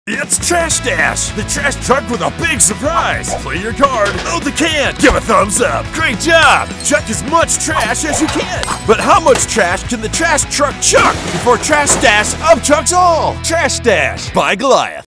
It's Trash Dash, the trash truck with a big surprise. Play your card, load the can, give a thumbs up. Great job! Chuck as much trash as you can. But how much trash can the trash truck chuck before Trash Dash upchucks all? Trash Dash by Goliath.